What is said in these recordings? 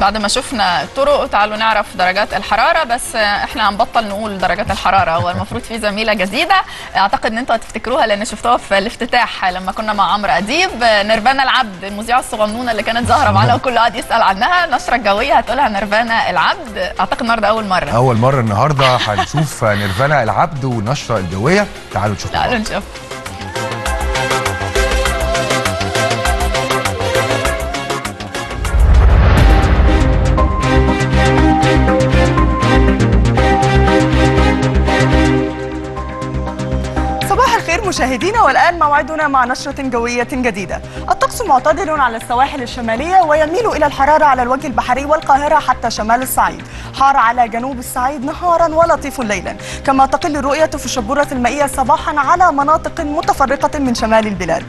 بعد ما شفنا الطرق تعالوا نعرف درجات الحرارة، بس احنا هنبطل نقول درجات الحرارة، هو المفروض في زميلة جديدة اعتقد ان انتوا هتفتكروها لان شفتوها في الافتتاح لما كنا مع عمرو اديب. نيرفانا العبد المذيعة الصغنونة اللي كانت ظاهرة معانا وكل قاعد يسأل عنها، النشرة الجوية هتقولها نيرفانا العبد. اعتقد النهارده اول مرة النهارده هنشوف نيرفانا العبد والنشرة الجوية. تعالوا نشوف. مشاهدينا، والآن موعدنا مع نشرة جوية جديدة. الطقس معتدل على السواحل الشمالية ويميل إلى الحرارة على الوجه البحري والقاهرة حتى شمال الصعيد، حار على جنوب الصعيد نهارا ولطيف ليلا، كما تقل الرؤية في الشبورة المائية صباحا على مناطق متفرقة من شمال البلاد.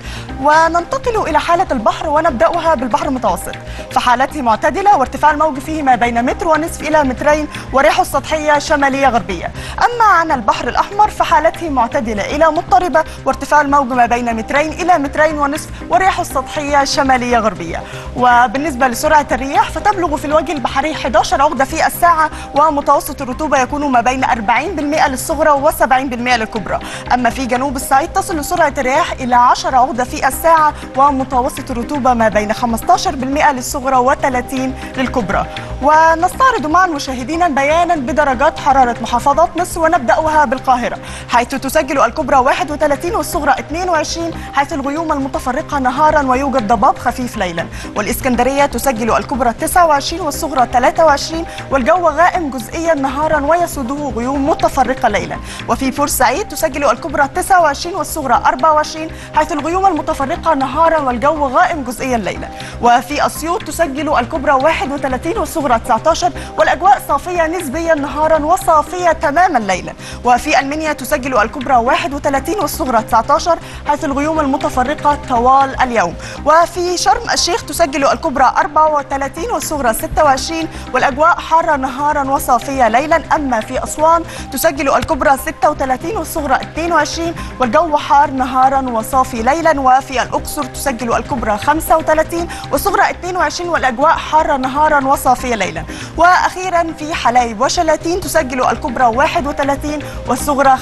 وننتقل إلى حالة البحر ونبدأها بالبحر المتوسط، فحالته معتدلة وارتفاع الموج فيه ما بين متر ونصف إلى مترين وريحه السطحية شمالية غربية. أما عن البحر الأحمر فحالته معتدلة إلى مضطربة وارتفاع الموج ما بين مترين إلى مترين ونصف وريحه السطحية شمالية غربية. وبالنسبة لسرعة الرياح فتبلغ في الوجه البحري 11 عقدة في الساعة، ومتوسط الرطوبة يكون ما بين 40% للصغرى و70% للكبرى. أما في جنوب الصعيد تصل سرعة الرياح إلى 10 عقدة في الساعة، ومتوسط الرطوبة ما بين 15% للصغرى و30 للكبرى. ونستعرض مع المشاهدين بيانا بدرجات حرارة محافظات مصر، ونبدأها بالقاهرة حيث تسجل الكبرى 31 والصغرى 22، حيث الغيوم المتفرقة نهارا ويوجد ضباب خفيف ليلا. والإسكندرية تسجل الكبرى 29 والصغرى 23، والجو غائم جزئيا نهارا ويسوده غيوم متفرقة ليلا. وفي بورسعيد تسجل الكبرى 29 والصغرى 24، حيث الغيوم المتفرقة نهارا والجو غائم جزئيا ليلا. وفي أسيوط تسجل الكبرى 31 والصغرى 19، والأجواء صافية نسبيا نهارا وصافية تماما ليلا. وفي المنيا تسجل الكبرى 31 والصغرى 19، حيث الغيوم المتفرقة طوال اليوم. وفي شرم الشيخ تسجل الكبرى 34 والصغرى 26، والأجواء حارة نهارا وصافية ليلا. أما في أسوان تسجل الكبرى 36 والصغرى 22، والجو حار نهارا وصافي ليلا. وفي الأقصر تسجل الكبرى 35 والصغرى 22، والأجواء حارة نهارا وصافية ليلا. وأخيرا في حلايب وشلاتين تسجل الكبرى 31 والصغرى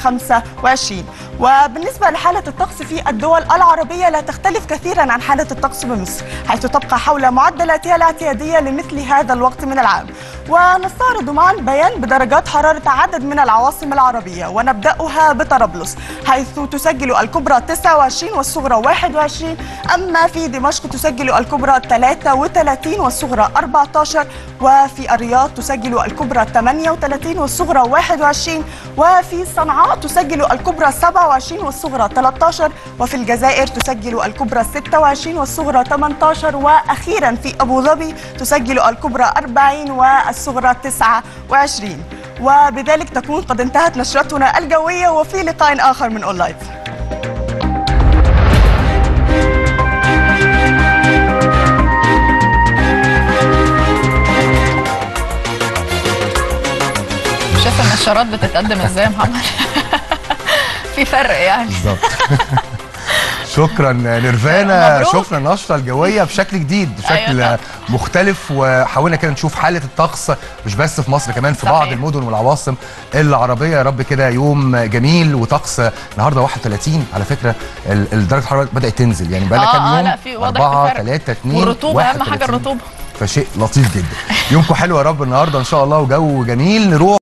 25. وبالنسبة لحالة الطقس في الدول العربية لا تختلف كثيرا عن حالة الطقس بمصر، حيث تبقى حول معدلاتها الاعتيادية لمثل هذا الوقت من العام. ونستعرض معا بيان بدرجات حرارة عدد من العواصم العربية، ونبدأها بطرابلس حيث تسجل الكبرى 29 والصغرى 21. أما في دمشق تسجل الكبرى 33 والصغرى 14. وفي الرياض تسجل الكبرى 38 والصغرى 21. وفي صنعاء تسجل الكبرى 27 والصغرى 13. وفي الجزائر تسجل الكبرى 26 والصغرى 18. وأخيرا في أبو ظبي تسجل الكبرى 40 والصغرى 29. وبذلك تكون قد انتهت نشرتنا الجوية، وفي لقاء آخر من أونلايف. شايف النشرات بتتقدم ازاي يا محمد؟ في فرق يعني بالظبط. شكرا نيرفانا، شفنا النشرة الجوية بشكل جديد، بشكل مختلف، وحاولنا كده نشوف حالة الطقس مش بس في مصر، كمان في بعض المدن والعواصم العربية. يا رب كده يوم جميل وطقس. النهارده 31 على فكرة، درجة الحرارة بدأت تنزل، يعني بقى لها كام يوم. لا في واضح 4 3 2 والرطوبة أهم حاجة الرطوبة، فشيء لطيف جدا. يومكم حلو يا رب النهارده ان شاء الله، وجو جميل. نروح